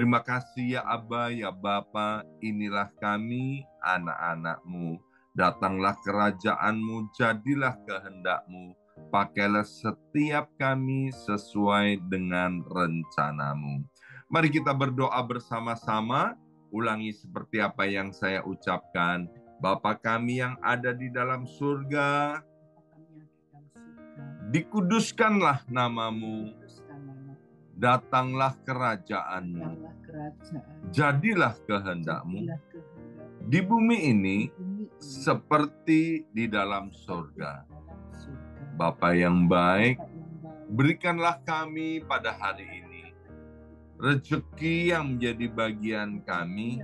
Terima kasih ya Aba, ya Bapa, inilah kami, anak-anak-Mu. Datanglah kerajaan-Mu, jadilah kehendak-Mu. Pakailah setiap kami sesuai dengan rencana-Mu. Mari kita berdoa bersama-sama, ulangi seperti apa yang saya ucapkan. Bapa kami yang ada di dalam surga, dikuduskanlah nama-Mu. Datanglah kerajaan-Mu, jadilah kehendak-Mu di bumi ini seperti di dalam surga. Bapa yang baik, berikanlah kami pada hari ini rezeki yang menjadi bagian kami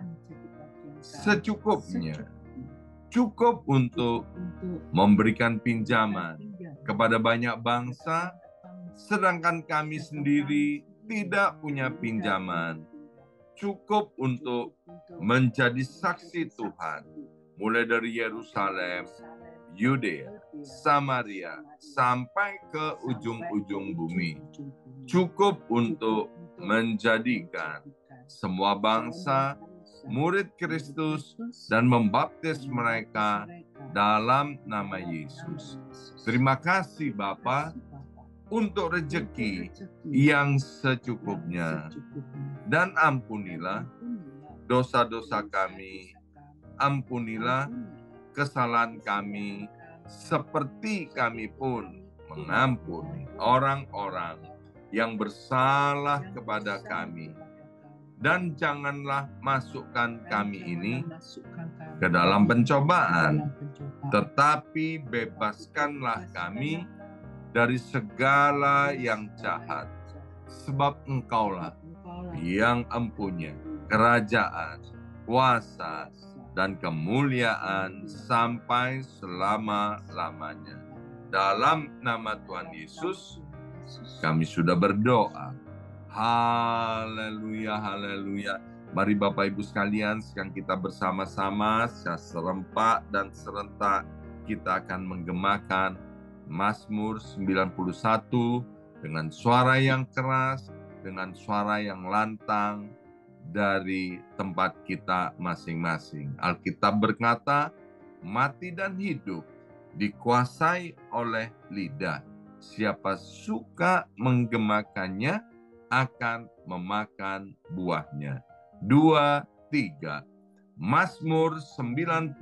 secukupnya, cukup untuk memberikan pinjaman kepada banyak bangsa, sedangkan kami sendiri tidak punya pinjaman. Cukup untuk menjadi saksi Tuhan, mulai dari Yerusalem, Yudea, Samaria, sampai ke ujung-ujung bumi. Cukup untuk menjadikan semua bangsa murid Kristus dan membaptis mereka dalam nama Yesus. Terima kasih Bapa untuk rezeki yang secukupnya. Dan ampunilah dosa-dosa kami, ampunilah kesalahan kami, seperti kami pun mengampuni orang-orang yang bersalah kepada kami. Dan janganlah masukkan kami ini ke dalam pencobaan, tetapi bebaskanlah kami dari segala yang jahat, sebab Engkaulah yang empunya kerajaan, kuasa, dan kemuliaan sampai selama-lamanya. Dalam nama Tuhan Yesus, kami sudah berdoa. Haleluya, haleluya. Mari Bapak Ibu sekalian, sekarang kita bersama-sama secara serempak dan serentak kita akan menggemakan Mazmur 91 dengan suara yang keras, dengan suara yang lantang dari tempat kita masing-masing. Alkitab berkata, mati dan hidup dikuasai oleh lidah. Siapa suka menggemakannya akan memakan buahnya. 2, 3. Mazmur 91.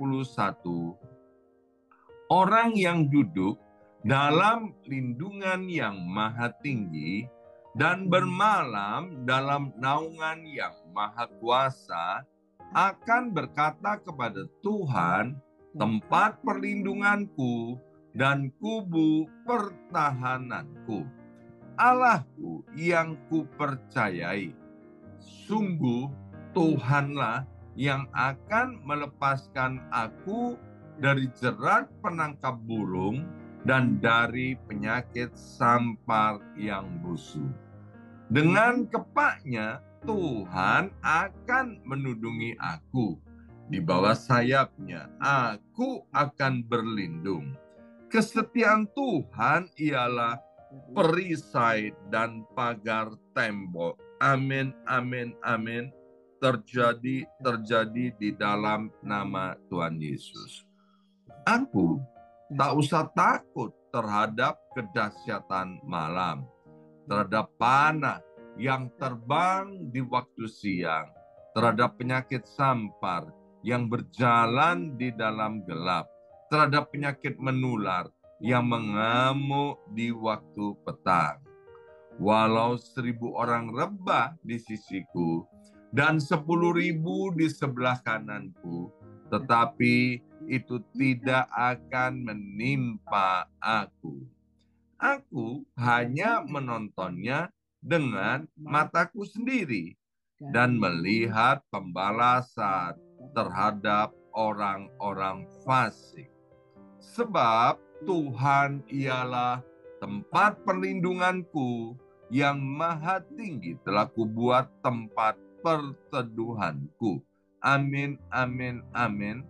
Orang yang duduk dalam lindungan yang maha tinggi dan bermalam dalam naungan yang maha kuasa akan berkata kepada Tuhan, tempat perlindunganku dan kubu pertahananku, Allahku yang kupercayai. Sungguh Tuhanlah yang akan melepaskan aku dari jerat penangkap burung dan dari penyakit sampar yang busuk. Dengan kepaknya Tuhan akan menudungi aku. Di bawah sayapnya aku akan berlindung. Kesetiaan Tuhan ialah perisai dan pagar tembok. Amin, amin, amin. Terjadi di dalam nama Tuhan Yesus. Aku tak usah takut terhadap kedahsyatan malam, terhadap panah yang terbang di waktu siang, terhadap penyakit sampar yang berjalan di dalam gelap, terhadap penyakit menular yang mengamuk di waktu petang. Walau 1.000 orang rebah di sisiku dan 10.000 di sebelah kananku, tetapi itu tidak akan menimpa aku. Aku hanya menontonnya dengan mataku sendiri dan melihat pembalasan terhadap orang-orang fasik. Sebab Tuhan ialah tempat perlindunganku, yang maha tinggi telah kubuat tempat perteduhanku. Amin, amin, amin.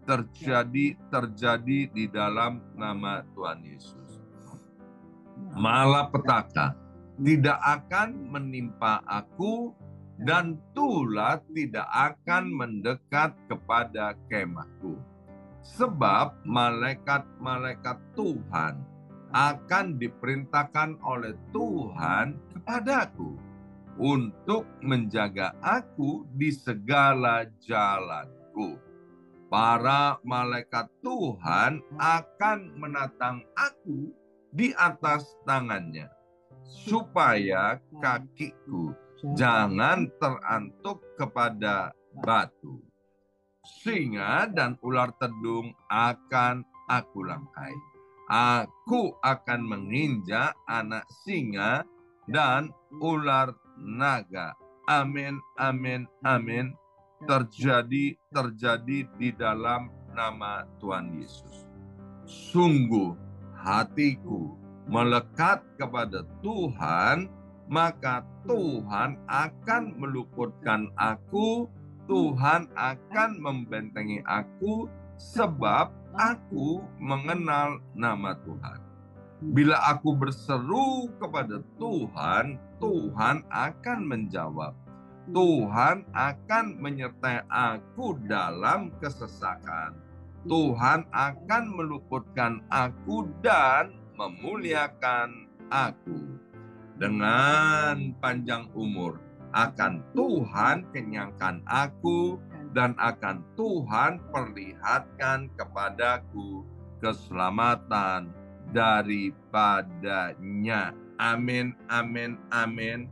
Terjadi di dalam nama Tuhan Yesus. Malapetaka tidak akan menimpa aku dan tulah tidak akan mendekat kepada kemahku. Sebab malaikat-malaikat Tuhan akan diperintahkan oleh Tuhan kepadaku untuk menjaga aku di segala jalanku. Para malaikat Tuhan akan menatang aku di atas tangannya, supaya kakiku jangan terantuk kepada batu. Singa dan ular tedung akan aku langkai. Aku akan menginjak anak singa dan ular naga. Amin, amin, amin. Terjadi di dalam nama Tuhan Yesus. Sungguh hatiku melekat kepada Tuhan, maka Tuhan akan meluputkan aku, Tuhan akan membentengi aku, sebab aku mengenal nama Tuhan. Bila aku berseru kepada Tuhan, Tuhan akan menjawab. Tuhan akan menyertai aku dalam kesesakan. Tuhan akan meluputkan aku dan memuliakan aku. Dengan panjang umur akan Tuhan kenyangkan aku, dan akan Tuhan perlihatkan kepadaku keselamatan daripadanya. Amin, amin, amin.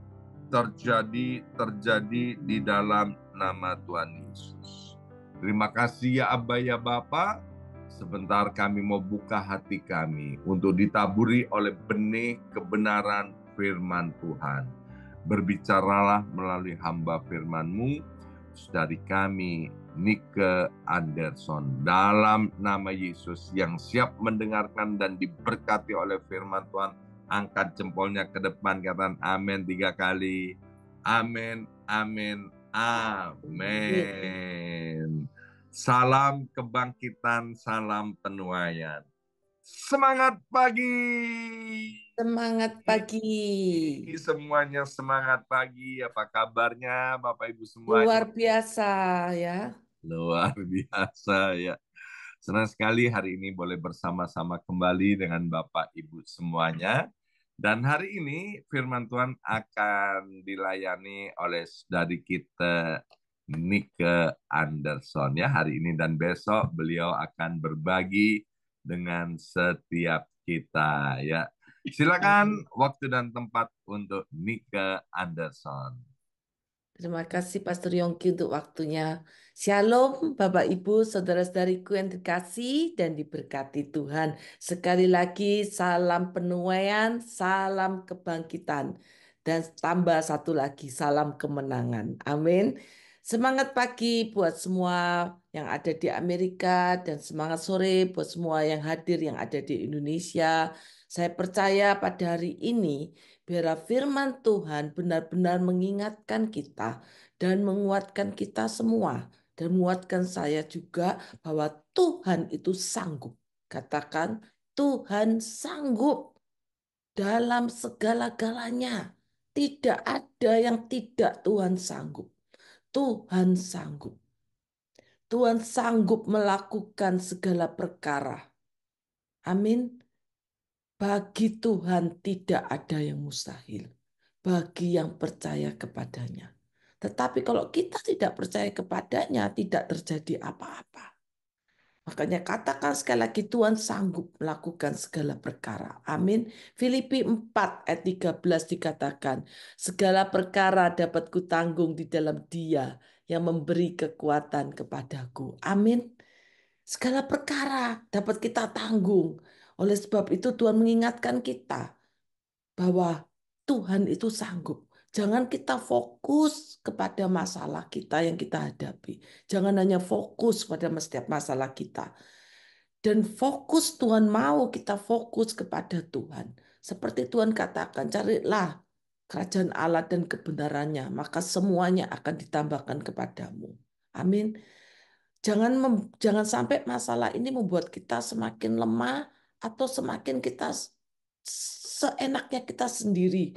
Terjadi di dalam nama Tuhan Yesus. Terima kasih ya Abba ya Bapa. Sebentar kami mau buka hati kami untuk ditaburi oleh benih kebenaran firman Tuhan. Berbicaralah melalui hamba firman-Mu dari kami, Nike Anderson. Dalam nama Yesus yang siap mendengarkan dan diberkati oleh firman Tuhan, angkat jempolnya ke depan, katakan amin 3 kali. Amin, amin, amin. Salam kebangkitan, salam penuaian. Semangat pagi. Semangat pagi. Semuanya semangat pagi. Apa kabarnya Bapak Ibu Luar semuanya? biasa ya. Luar biasa ya. Senang sekali hari ini boleh bersama-sama kembali dengan Bapak Ibu semuanya. Dan hari ini firman Tuhan akan dilayani oleh dari kita Nike Anderson ya. Hari ini dan besok beliau akan berbagi dengan setiap kita ya. Silakan waktu dan tempat untuk Nike Anderson. Terima kasih Pastor Yongki untuk waktunya. Shalom Bapak Ibu, saudara-saudariku yang dikasih dan diberkati Tuhan. Sekali lagi salam penuaian, salam kebangkitan. Dan tambah satu lagi, salam kemenangan. Amin. Semangat pagi buat semua yang ada di Amerika dan semangat sore buat semua yang hadir yang ada di Indonesia. Saya percaya pada hari ini biar firman Tuhan benar-benar mengingatkan kita dan menguatkan kita semua. Dan menguatkan saya juga bahwa Tuhan itu sanggup. Katakan Tuhan sanggup dalam segala-galanya. Tidak ada yang tidak Tuhan sanggup. Tuhan sanggup. Tuhan sanggup melakukan segala perkara. Amin. Bagi Tuhan tidak ada yang mustahil. Bagi yang percaya kepadanya. Tetapi kalau kita tidak percaya kepadanya, tidak terjadi apa-apa. Makanya katakan sekali lagi Tuhan sanggup melakukan segala perkara. Amin. Filipi 4 ayat 13 dikatakan, segala perkara dapat kutanggung di dalam Dia yang memberi kekuatan kepadaku. Amin. Segala perkara dapat kita tanggung. Oleh sebab itu Tuhan mengingatkan kita bahwa Tuhan itu sanggup. Jangan kita fokus kepada masalah kita yang kita hadapi. Jangan hanya fokus pada setiap masalah kita. Dan fokus Tuhan mau kita fokus kepada Tuhan. Seperti Tuhan katakan, carilah kerajaan Allah dan kebenarannya, maka semuanya akan ditambahkan kepadamu. Amin. Jangan sampai masalah ini membuat kita semakin lemah atau semakin kita seenaknya kita sendiri.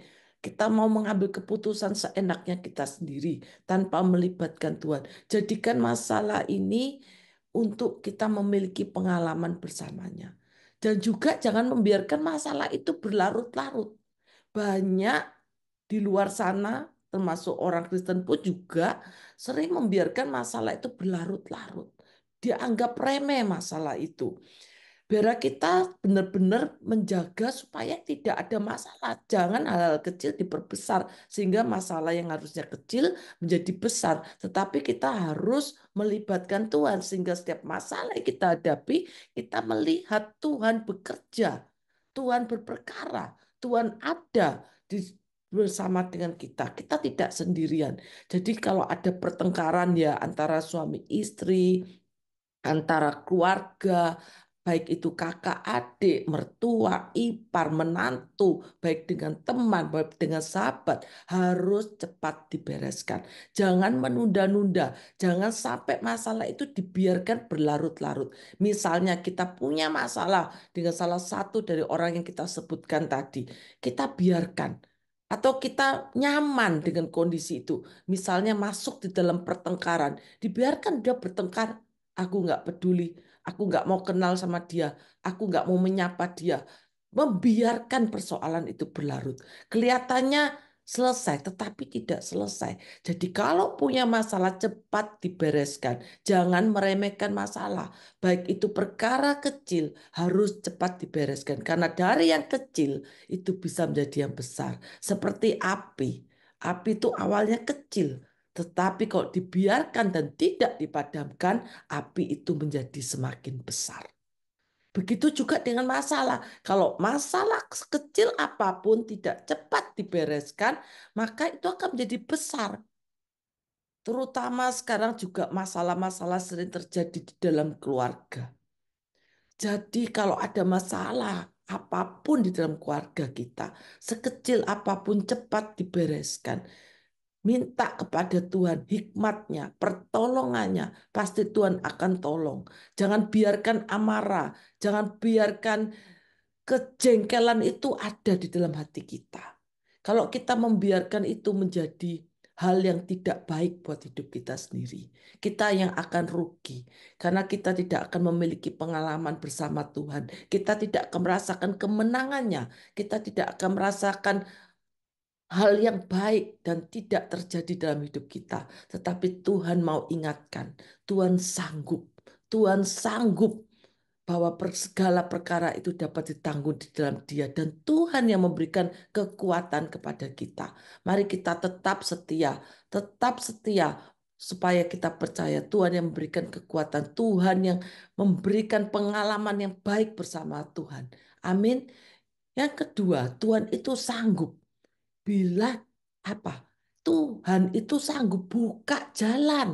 Kita mau mengambil keputusan seenaknya kita sendiri tanpa melibatkan Tuhan. Jadikan masalah ini untuk kita memiliki pengalaman bersamanya. Dan juga jangan membiarkan masalah itu berlarut-larut. Banyak di luar sana, termasuk orang Kristen pun juga sering membiarkan masalah itu berlarut-larut. Dianggap remeh masalah itu. Biar kita benar-benar menjaga supaya tidak ada masalah. Jangan hal-hal kecil diperbesar sehingga masalah yang harusnya kecil menjadi besar. Tetapi kita harus melibatkan Tuhan sehingga setiap masalah yang kita hadapi, kita melihat Tuhan bekerja, Tuhan berperkara, Tuhan ada bersama dengan kita. Kita tidak sendirian. Jadi kalau ada pertengkaran ya antara suami istri, antara keluarga, baik itu kakak, adik, mertua, ipar, menantu, baik dengan teman, baik dengan sahabat, harus cepat dibereskan. Jangan menunda-nunda, jangan sampai masalah itu dibiarkan berlarut-larut. Misalnya kita punya masalah dengan salah satu dari orang yang kita sebutkan tadi, kita biarkan. Atau kita nyaman dengan kondisi itu. Misalnya masuk di dalam pertengkaran, dibiarkan dia bertengkar. Aku nggak peduli, aku nggak mau kenal sama dia, aku nggak mau menyapa dia. Membiarkan persoalan itu berlarut. Kelihatannya selesai, tetapi tidak selesai. Jadi kalau punya masalah cepat dibereskan. Jangan meremehkan masalah. Baik itu perkara kecil harus cepat dibereskan. Karena dari yang kecil itu bisa menjadi yang besar. Seperti api. Api itu awalnya kecil. Tetapi kalau dibiarkan dan tidak dipadamkan, api itu menjadi semakin besar. Begitu juga dengan masalah. Kalau masalah kecil apapun tidak cepat dibereskan, maka itu akan menjadi besar. Terutama sekarang juga masalah-masalah sering terjadi di dalam keluarga. Jadi kalau ada masalah apapun di dalam keluarga kita, sekecil apapun cepat dibereskan. Minta kepada Tuhan hikmatnya, pertolongannya. Pasti Tuhan akan tolong. Jangan biarkan amarah. Jangan biarkan kejengkelan itu ada di dalam hati kita. Kalau kita membiarkan itu menjadi hal yang tidak baik buat hidup kita sendiri, kita yang akan rugi karena kita tidak akan memiliki pengalaman bersama Tuhan. Kita tidak akan merasakan kemenangannya, kita tidak akan merasakan hal yang baik dan tidak terjadi dalam hidup kita. Tetapi Tuhan mau ingatkan, Tuhan sanggup, Tuhan sanggup bahwa segala perkara itu dapat ditanggung di dalam Dia dan Tuhan yang memberikan kekuatan kepada kita. Mari kita tetap setia supaya kita percaya Tuhan yang memberikan kekuatan, Tuhan yang memberikan pengalaman yang baik bersama Tuhan. Amin. Yang kedua, Tuhan itu sanggup bila apa? Tuhan itu sanggup buka jalan.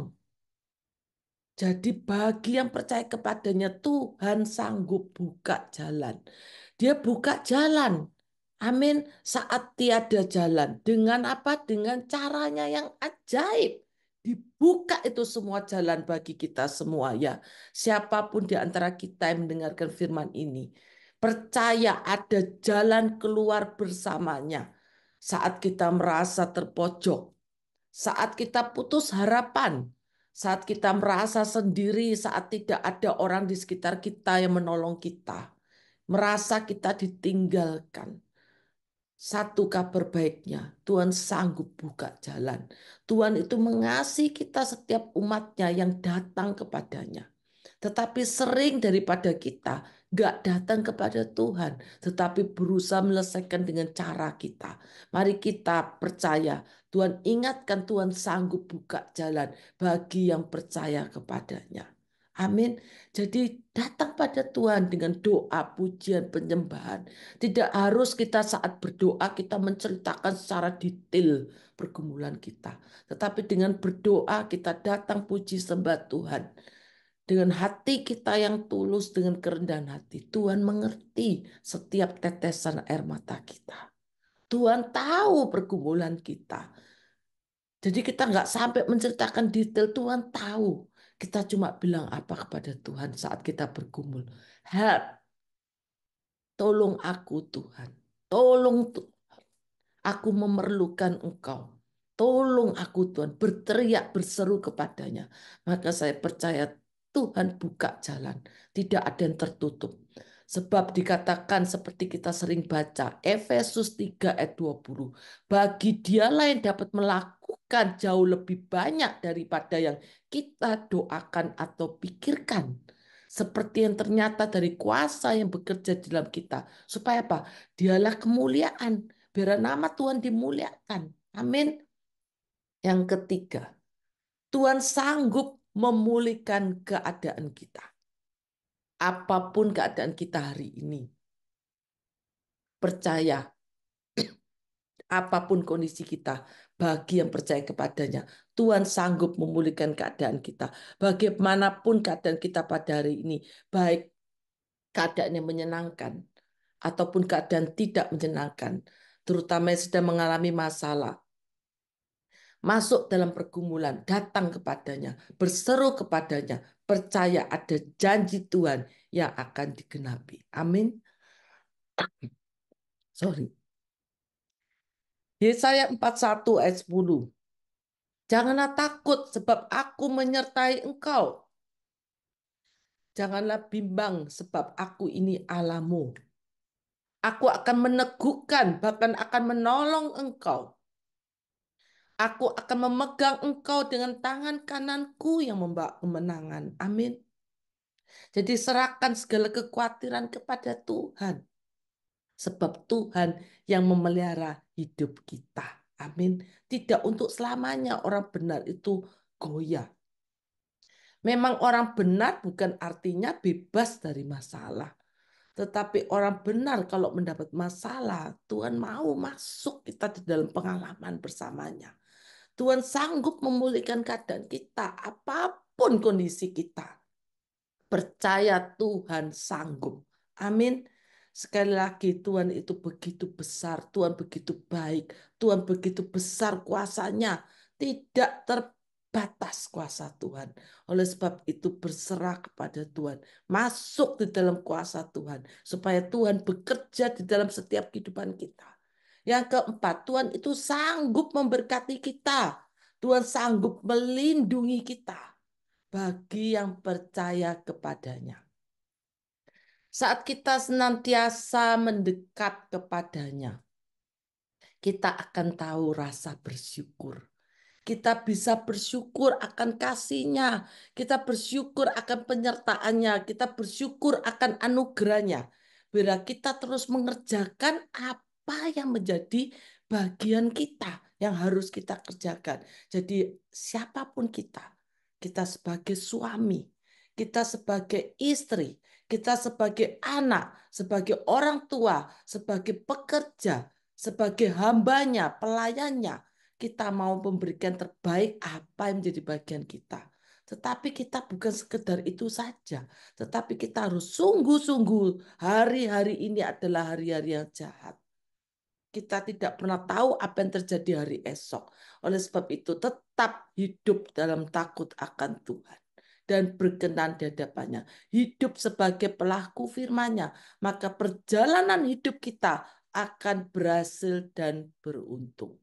Jadi bagi yang percaya kepadanya Tuhan sanggup buka jalan. Dia buka jalan. Amin. Saat tiada jalan. Dengan apa? Dengan caranya yang ajaib. Dibuka itu semua jalan bagi kita semua ya. Siapapun di antara kita yang mendengarkan firman ini. Percaya ada jalan keluar bersamanya. Saat kita merasa terpojok. Saat kita putus harapan, saat kita merasa sendiri, saat tidak ada orang di sekitar kita yang menolong kita, merasa kita ditinggalkan. Satu kabar baiknya, Tuhan sanggup buka jalan. Tuhan itu mengasihi kita setiap umatnya yang datang kepadanya. Tetapi sering daripada kita gak datang kepada Tuhan, tetapi berusaha menyelesaikan dengan cara kita. Mari kita percaya, Tuhan ingatkan Tuhan sanggup buka jalan bagi yang percaya kepadanya. Amin. Jadi datang pada Tuhan dengan doa, pujian, penyembahan. Tidak harus kita saat berdoa kita menceritakan secara detail pergumulan kita. Tetapi dengan berdoa kita datang puji sembah Tuhan. Dengan hati kita yang tulus, dengan kerendahan hati, Tuhan mengerti setiap tetesan air mata kita. Tuhan tahu pergumulan kita. Jadi kita nggak sampai menceritakan detail, Tuhan tahu. Kita cuma bilang apa kepada Tuhan saat kita bergumul. Help, tolong aku Tuhan. Tolong Tuhan. Aku memerlukan Engkau. Tolong aku Tuhan, berteriak, berseru kepadanya. Maka saya percaya Tuhan buka jalan. Tidak ada yang tertutup. Sebab dikatakan seperti kita sering baca, Efesus 3 ayat 20. Bagi dialah yang dapat melakukan jauh lebih banyak daripada yang kita doakan atau pikirkan. Seperti yang ternyata dari kuasa yang bekerja di dalam kita. Supaya apa? Dialah kemuliaan. Biar nama Tuhan dimuliakan. Amin. Yang ketiga, Tuhan sanggup memulihkan keadaan kita. Apapun keadaan kita hari ini. Percaya, apapun kondisi kita, bagi yang percaya kepadanya, Tuhan sanggup memulihkan keadaan kita. Bagaimanapun keadaan kita pada hari ini, baik keadaan yang menyenangkan, ataupun keadaan tidak menyenangkan, terutama yang sedang mengalami masalah, masuk dalam pergumulan, datang kepadanya, berseru kepadanya, percaya ada janji Tuhan yang akan digenapi. Amin. Sorry. Yesaya 41 ayat 10. Janganlah takut sebab aku menyertai engkau. Janganlah bimbang sebab aku ini Allahmu. Aku akan meneguhkan, bahkan akan menolong engkau. Aku akan memegang engkau dengan tangan kananku yang membawa kemenangan. Amin. Jadi serahkan segala kekhawatiran kepada Tuhan. Sebab Tuhan yang memelihara hidup kita. Amin. Tidak untuk selamanya orang benar itu goyah. Memang orang benar bukan artinya bebas dari masalah. Tetapi orang benar kalau mendapat masalah, Tuhan mau masuk kita di dalam pengalaman bersamanya. Tuhan sanggup memulihkan keadaan kita, apapun kondisi kita. Percaya Tuhan sanggup. Amin. Sekali lagi Tuhan itu begitu besar, Tuhan begitu baik, Tuhan begitu besar kuasanya. Tidak terbatas kuasa Tuhan. Oleh sebab itu berserah kepada Tuhan. Masuk di dalam kuasa Tuhan. Supaya Tuhan bekerja di dalam setiap kehidupan kita. Yang keempat, Tuhan itu sanggup memberkati kita. Tuhan sanggup melindungi kita bagi yang percaya kepadanya. Saat kita senantiasa mendekat kepadanya, kita akan tahu rasa bersyukur. Kita bisa bersyukur akan kasih-Nya, kita bersyukur akan penyertaannya, kita bersyukur akan anugerahnya. Bila kita terus mengerjakan apa yang menjadi bagian kita, yang harus kita kerjakan. Jadi siapapun kita sebagai suami, kita sebagai istri, kita sebagai anak, sebagai orang tua, sebagai pekerja, sebagai hambanya, pelayannya, kita mau memberikan terbaik apa yang menjadi bagian kita. Tetapi kita bukan sekedar itu saja. Tetapi kita harus sungguh-sungguh. Hari-hari ini adalah hari-hari yang jahat. Kita tidak pernah tahu apa yang terjadi hari esok. Oleh sebab itu tetap hidup dalam takut akan Tuhan. Dan berkenan di hadapannya. Hidup sebagai pelaku firman-Nya. Maka perjalanan hidup kita akan berhasil dan beruntung.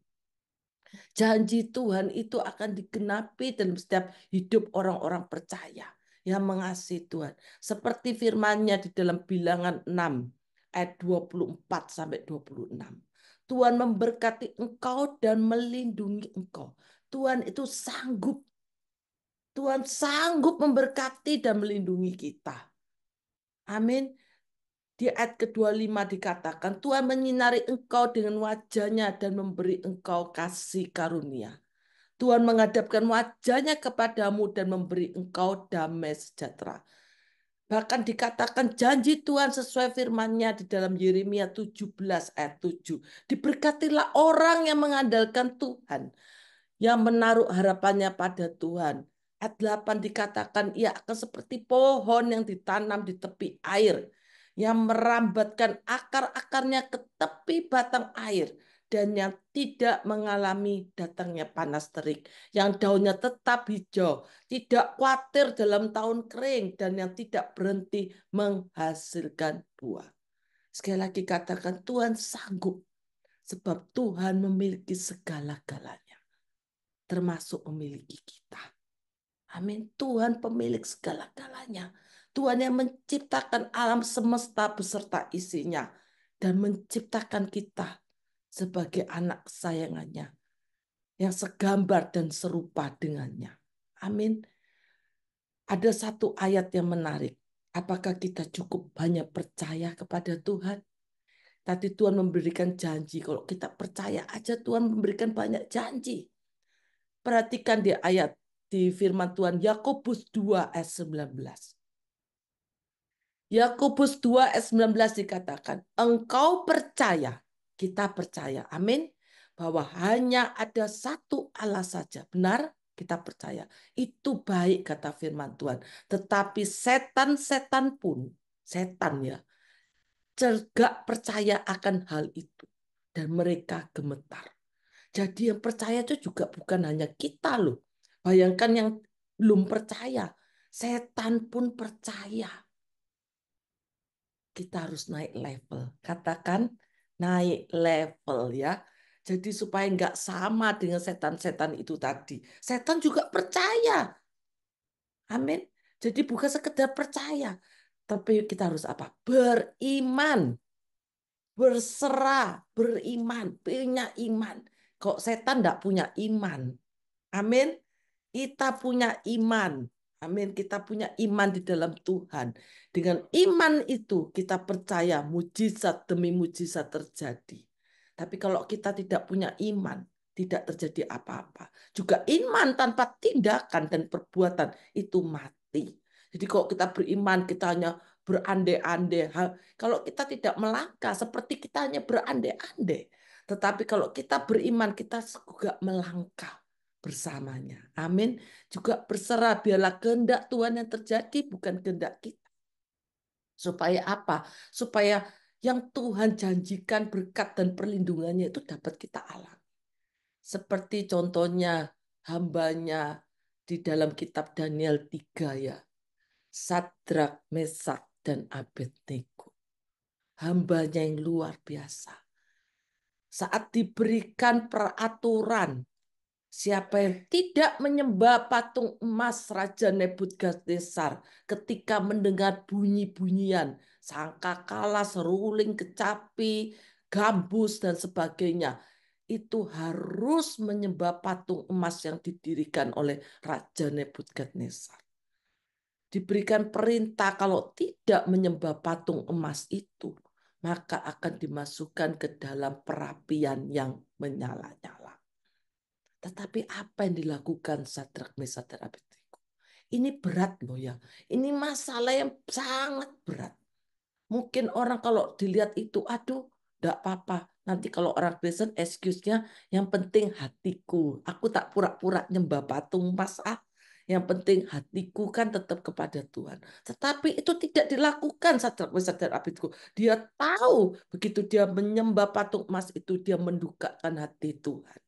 Janji Tuhan itu akan digenapi dalam setiap hidup orang-orang percaya yang mengasihi Tuhan. Seperti firman-Nya di dalam Bilangan 6 ayat 24 sampai 26. Tuhan memberkati engkau dan melindungi engkau. Tuhan itu sanggup. Tuhan sanggup memberkati dan melindungi kita. Amin. Di ayat ke-25 dikatakan, Tuhan menyinari engkau dengan wajah-Nya dan memberi engkau kasih karunia. Tuhan menghadapkan wajah-Nya kepadamu dan memberi engkau damai sejahtera. Bahkan dikatakan janji Tuhan sesuai firman-Nya di dalam Yeremia 17 ayat 7. Diberkatilah orang yang mengandalkan Tuhan, yang menaruh harapannya pada Tuhan. Ayat 8 dikatakan ia akan seperti pohon yang ditanam di tepi air, yang merambatkan akar-akarnya ke tepi batang air, dan yang tidak mengalami datangnya panas terik, yang daunnya tetap hijau, tidak khawatir dalam tahun kering, dan yang tidak berhenti menghasilkan buah. Sekali lagi katakan Tuhan sanggup. Sebab Tuhan memiliki segala-galanya, termasuk memiliki kita. Amin. Tuhan pemilik segala-galanya. Tuhan yang menciptakan alam semesta beserta isinya dan menciptakan kita sebagai anak kesayangannya yang segambar dan serupa dengannya. Amin. Ada satu ayat yang menarik. Apakah kita cukup banyak percaya kepada Tuhan? Tadi Tuhan memberikan janji. Kalau kita percaya aja, Tuhan memberikan banyak janji. Perhatikan di ayat di firman Tuhan Yakobus 2 ayat 19. Yakobus 2 ayat 19 dikatakan, engkau percaya, kita percaya, amin, bahwa hanya ada satu Allah saja. Benar? Kita percaya. Itu baik kata firman Tuhan. Tetapi setan-setan pun, setan ya, gak percaya akan hal itu. Dan mereka gemetar. Jadi yang percaya itu juga bukan hanya kita loh. Bayangkan yang belum percaya. Setan pun percaya. Kita harus naik level. Katakan naik level ya. Jadi supaya nggak sama dengan setan-setan itu tadi. Setan juga percaya. Amin. Jadi bukan sekedar percaya. Tapi kita harus apa? Beriman. Berserah, beriman, punya iman. Kok setan enggak punya iman? Amin. Kita punya iman. Amin. Kita punya iman di dalam Tuhan. Dengan iman itu kita percaya mujizat demi mujizat terjadi. Tapi kalau kita tidak punya iman, tidak terjadi apa-apa. Juga iman tanpa tindakan dan perbuatan itu mati. Jadi kalau kita beriman, kita hanya berandai-andai. Kalau kita tidak melangkah, seperti kita hanya berandai-andai. Tetapi kalau kita beriman, kita juga melangkah bersamanya. Amin. Juga berserah, biarlah kehendak Tuhan yang terjadi, bukan kehendak kita. Supaya apa? Supaya yang Tuhan janjikan berkat dan perlindungannya itu dapat kita alami. Seperti contohnya hambanya di dalam kitab Daniel 3 ya. Sadrak, Mesak, dan Abednego. Hambanya yang luar biasa. Saat diberikan peraturan, siapa yang tidak menyembah patung emas Raja Nebukadnezar ketika mendengar bunyi-bunyian, sangkakala, seruling, kecapi, gambus, dan sebagainya, itu harus menyembah patung emas yang didirikan oleh Raja Nebukadnezar. Diberikan perintah kalau tidak menyembah patung emas itu, maka akan dimasukkan ke dalam perapian yang menyala-nyala. Tetapi apa yang dilakukan Sadrak, Mesak, dan Abednego? Ini berat loh ya. Ini masalah yang sangat berat. Mungkin orang kalau dilihat itu, aduh, enggak apa-apa. Nanti kalau orang Kristen, excuse-nya, yang penting hatiku. Aku tak pura-pura nyembah patung emas. Yang penting hatiku kan tetap kepada Tuhan. Tetapi itu tidak dilakukan Sadrak, Mesak, dan Abednego. Dia tahu begitu dia menyembah patung emas itu, dia mendukakan hati Tuhan.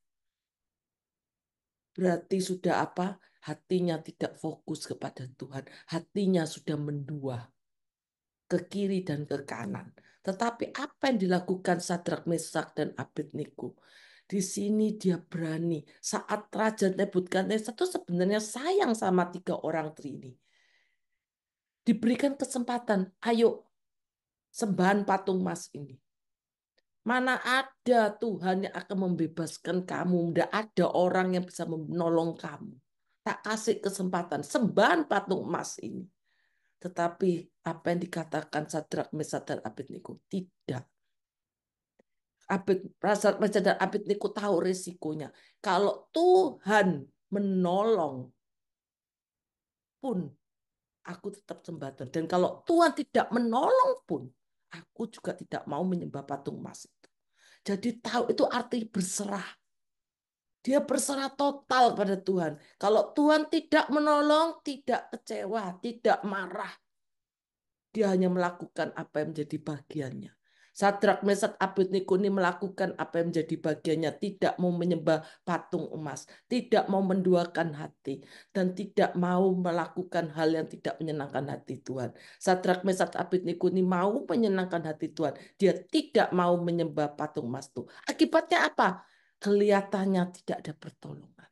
Berarti sudah apa? Hatinya tidak fokus kepada Tuhan. Hatinya sudah mendua ke kiri dan ke kanan. Tetapi apa yang dilakukan Sadrak, Mesak, dan Abednego? Di sini dia berani. Saat Raja Nebukadnezar itu sebenarnya sayang sama 3 orang Trini. Diberikan kesempatan, ayo sembahan patung emas ini. Mana ada Tuhan yang akan membebaskan kamu. Tidak ada orang yang bisa menolong kamu. Tak kasih kesempatan. Sembahan patung emas ini. Tetapi apa yang dikatakan Sadrak, Mesak, dan Abednego? Tidak. Sadrak, Mesak, dan Abednego tahu resikonya. Kalau Tuhan menolong pun, aku tetap sembah Tuhan. Dan kalau Tuhan tidak menolong pun, aku juga tidak mau menyembah patung emas itu. Jadi tahu itu arti berserah. Dia berserah total pada Tuhan. Kalau Tuhan tidak menolong, tidak kecewa, tidak marah. Dia hanya melakukan apa yang menjadi bagiannya. Sadrak, Mesak, Abednego ini melakukan apa yang menjadi bagiannya, tidak mau menyembah patung emas, tidak mau menduakan hati, dan tidak mau melakukan hal yang tidak menyenangkan hati Tuhan. Sadrak, Mesak, Abednego ini mau menyenangkan hati Tuhan. Dia tidak mau menyembah patung emas itu. Akibatnya apa? Kelihatannya tidak ada pertolongan.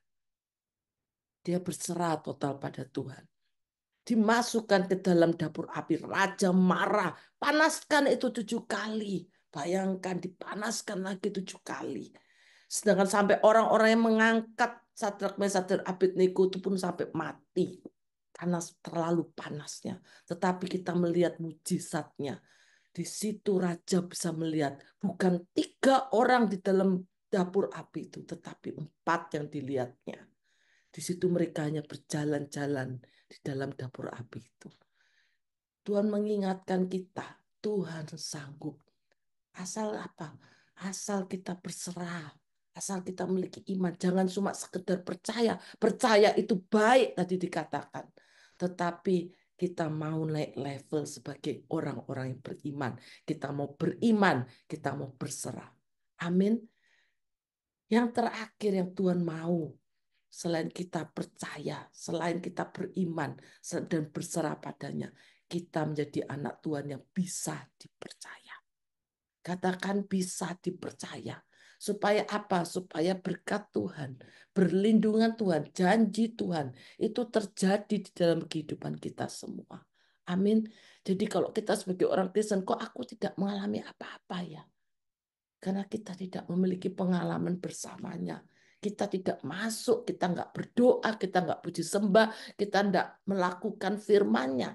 Dia berserah total pada Tuhan. Dimasukkan ke dalam dapur api. Raja marah. Panaskan itu 7 kali. Bayangkan dipanaskan lagi 7 kali. Sedangkan sampai orang-orang yang mengangkat Sadrak, Mesak, dan Abednego itu pun sampai mati. Karena terlalu panasnya. Tetapi kita melihat mujizatnya. Di situ raja bisa melihat bukan 3 orang di dalam dapur api itu, tetapi 4 yang dilihatnya. Di situ mereka hanya berjalan-jalan di dalam dapur api itu. Tuhan mengingatkan kita, Tuhan sanggup. Asal apa? Asal kita berserah. Asal kita memiliki iman. Jangan cuma sekedar percaya. Percaya itu baik tadi dikatakan. Tetapi kita mau naik level sebagai orang-orang yang beriman. Kita mau beriman. Kita mau berserah. Amin. Yang terakhir yang Tuhan mau, selain kita percaya, selain kita beriman dan berserah padanya, kita menjadi anak Tuhan yang bisa dipercaya. Katakan bisa dipercaya. Supaya apa? Supaya berkat Tuhan, berlindungan Tuhan, janji Tuhan itu terjadi di dalam kehidupan kita semua. Amin. Jadi kalau kita sebagai orang Kristen, kok aku tidak mengalami apa-apa ya? Karena kita tidak memiliki pengalaman bersamanya. Kita tidak masuk, kita nggak berdoa, kita nggak puji sembah, kita nggak melakukan firman-Nya.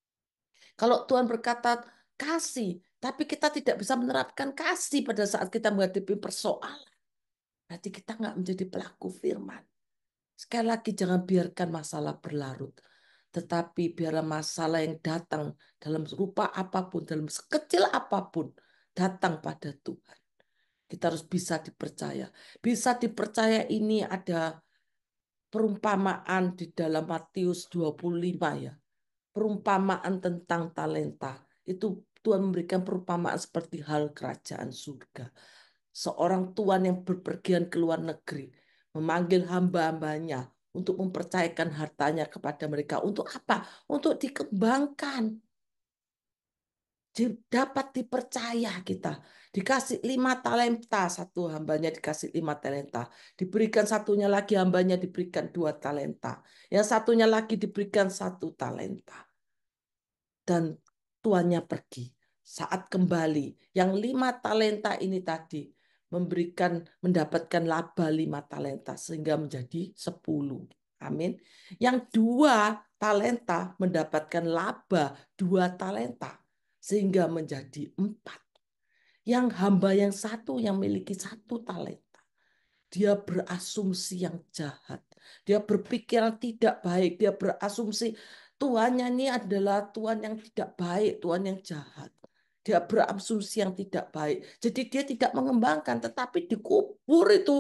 Kalau Tuhan berkata kasih, tapi kita tidak bisa menerapkan kasih pada saat kita menghadapi persoalan, berarti kita nggak menjadi pelaku firman. Sekali lagi jangan biarkan masalah berlarut. Tetapi biarlah masalah yang datang dalam rupa apapun, dalam sekecil apapun, datang pada Tuhan. Kita harus bisa dipercaya. Bisa dipercaya ini ada perumpamaan di dalam Matius 25 ya. Perumpamaan tentang talenta. Itu Tuhan memberikan perumpamaan seperti hal kerajaan surga. Seorang tuan yang berpergian ke luar negeri memanggil hamba-hambanya untuk mempercayakan hartanya kepada mereka. Untuk apa? Untuk dikembangkan, dapat dipercaya kita. Dikasih 5 talenta, satu hambanya dikasih 5 talenta. Diberikan satunya lagi hambanya diberikan 2 talenta. Yang satunya lagi diberikan 1 talenta. Dan tuannya pergi. Saat kembali, yang 5 talenta ini tadi mendapatkan laba 5 talenta sehingga menjadi 10. Amin. Yang 2 talenta mendapatkan laba 2 talenta sehingga menjadi 4. Yang hamba yang satu yang memiliki 1 talenta, dia berasumsi yang jahat. Dia berpikiran tidak baik. Dia berasumsi tuannya ini adalah tuan yang tidak baik, tuan yang jahat. Dia berasumsi yang tidak baik. Jadi dia tidak mengembangkan, tetapi dikubur itu.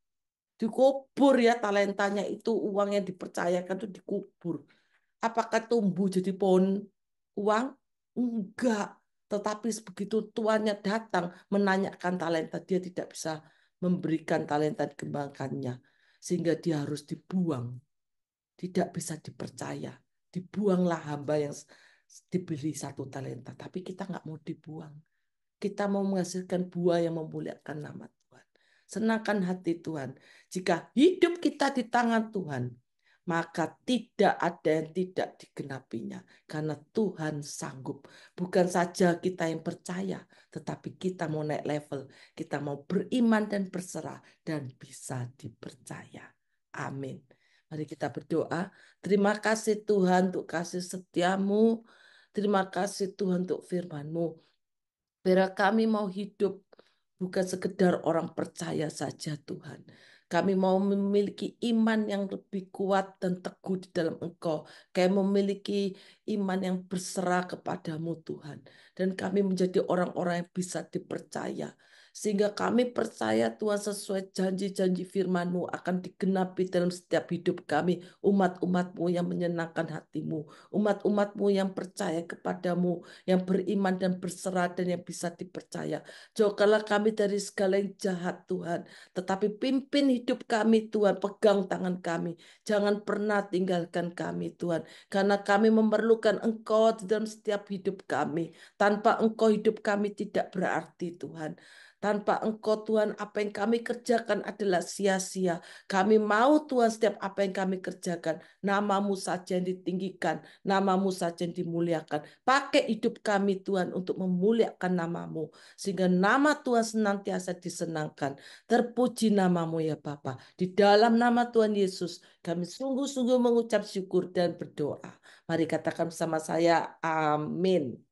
Dikubur ya talentanya itu, uang yang dipercayakan itu dikubur. Apakah tumbuh jadi pohon uang? Enggak. Tetapi begitu tuannya datang menanyakan talenta, dia tidak bisa memberikan talenta dikembangkannya. Sehingga dia harus dibuang. Tidak bisa dipercaya. Dibuanglah hamba yang diberi 1 talenta. Tapi kita nggak mau dibuang. Kita mau menghasilkan buah yang memuliakan nama Tuhan. Senangkan hati Tuhan. Jika hidup kita di tangan Tuhan, maka tidak ada yang tidak digenapinya. Karena Tuhan sanggup. Bukan saja kita yang percaya, tetapi kita mau naik level. Kita mau beriman dan berserah dan bisa dipercaya. Amin. Mari kita berdoa. Terima kasih Tuhan untuk kasih setiamu. Terima kasih Tuhan untuk firman-Mu. Biar kami mau hidup bukan sekedar orang percaya saja Tuhan. Kami mau memiliki iman yang lebih kuat dan teguh di dalam Engkau. Kami memiliki iman yang berserah kepadamu Tuhan. Dan kami menjadi orang-orang yang bisa dipercaya. Sehingga kami percaya Tuhan sesuai janji-janji firman-Mu akan digenapi dalam setiap hidup kami, umat-umat-Mu yang menyenangkan hati-Mu, umat-umat-Mu yang percaya kepadamu, yang beriman dan berserah dan yang bisa dipercaya. Jauhkanlah kami dari segala yang jahat Tuhan, tetapi pimpin hidup kami Tuhan, pegang tangan kami. Jangan pernah tinggalkan kami Tuhan, karena kami memerlukan Engkau di dalam setiap hidup kami. Tanpa Engkau hidup kami tidak berarti Tuhan. Tanpa Engkau Tuhan, apa yang kami kerjakan adalah sia-sia. Kami mau Tuhan setiap apa yang kami kerjakan, namamu saja yang ditinggikan, namamu saja yang dimuliakan. Pakai hidup kami Tuhan untuk memuliakan namamu. Sehingga nama Tuhan senantiasa disenangkan. Terpuji namamu ya Bapa. Di dalam nama Tuhan Yesus, kami sungguh-sungguh mengucap syukur dan berdoa. Mari katakan bersama saya, amin.